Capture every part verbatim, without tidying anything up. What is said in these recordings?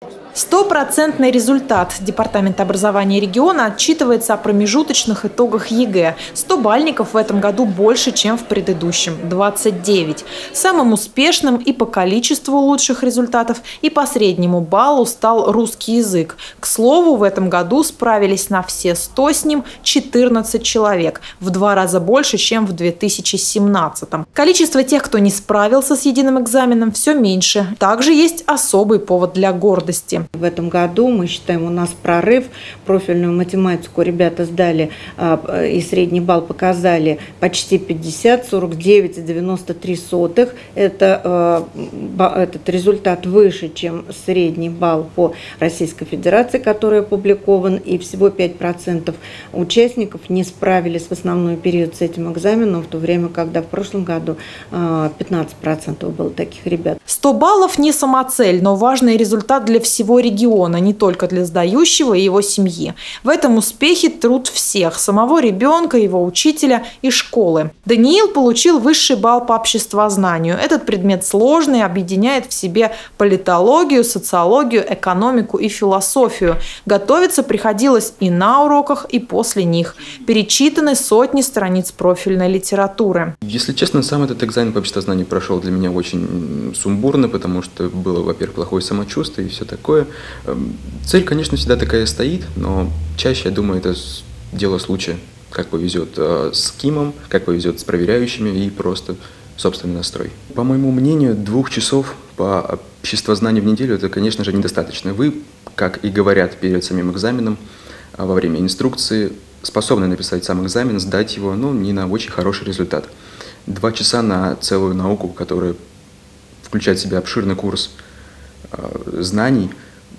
Стопроцентный результат. Департамент образования региона отчитывается о промежуточных итогах ЕГЭ. сто бальников в этом году больше, чем в предыдущем – двадцать девять. Самым успешным и по количеству лучших результатов, и по среднему баллу стал русский язык. К слову, в этом году справились на все сто с ним четырнадцать человек. В два раза больше, чем в две тысячи семнадцатом. Количество тех, кто не справился с единым экзаменом, все меньше. Также есть особый повод для гордости. В этом году, мы считаем, у нас прорыв. Профильную математику ребята сдали и средний балл показали почти пятьдесят, сорок девять целых девяносто три сотых. Это, этот результат выше, чем средний балл по Российской Федерации, который опубликован. И всего пять процентов участников не справились в основной период с этим экзаменом, в то время, когда в прошлом году пятнадцать процентов было таких ребят. сто баллов не самоцель, но важный результат для всего региона, не только для сдающего и его семьи. В этом успехе труд всех – самого ребенка, его учителя и школы. Даниил получил высший балл по обществознанию. Этот предмет сложный, объединяет в себе политологию, социологию, экономику и философию. Готовиться приходилось и на уроках, и после них. Перечитаны сотни страниц профильной литературы. Если честно, сам этот экзамен по обществознанию прошел для меня очень сумбурно, потому что было, во-первых, плохое самочувствие и все такое. Цель, конечно, всегда такая стоит, но чаще, я думаю, это дело случая. Как повезет с КИМом, как повезет с проверяющими и просто собственный настрой. По моему мнению, двух часов по обществознанию в неделю это, конечно же, недостаточно. Вы, как и говорят перед самим экзаменом, во время инструкции, способны написать сам экзамен, сдать его, но не на очень хороший результат. Два часа на целую науку, которая включает в себя обширный курс знаний,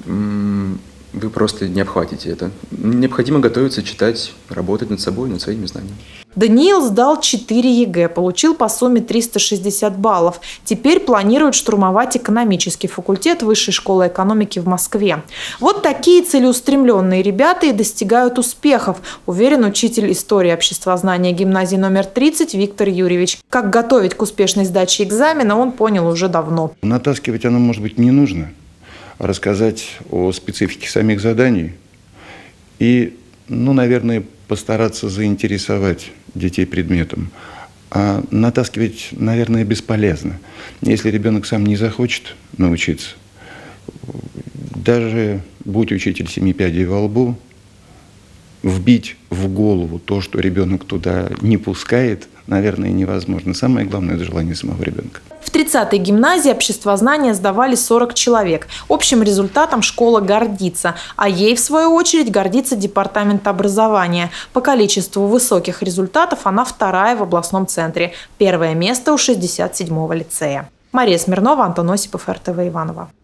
вы просто не обхватите это. Необходимо готовиться, читать, работать над собой, над своими знаниями. Даниил сдал четыре ЕГЭ, получил по сумме триста шестьдесят баллов. Теперь планирует штурмовать экономический факультет Высшей школы экономики в Москве. Вот такие целеустремленные ребята и достигают успехов, уверен учитель истории обществознания гимназии номер тридцать Виктор Юрьевич. Как готовить к успешной сдаче экзамена, он понял уже давно. Натаскивать оно, может быть, не нужно. Рассказать о специфике самих заданий и, ну, наверное, постараться заинтересовать детей предметом. А натаскивать, наверное, бесполезно. Если ребенок сам не захочет научиться, даже будь учитель семи пядей во лбу, вбить в голову то, что ребенок туда не пускает, наверное, невозможно. Самое главное – это желание самого ребенка. В тридцатой гимназии обществознания сдавали сорок человек. Общим результатом школа гордится, а ей, в свою очередь, гордится департамент образования. По количеству высоких результатов она вторая в областном центре. Первое место у шестьдесят седьмого лицея. Мария Смирнова, Антон Осипов, эр тэ вэ Иваново.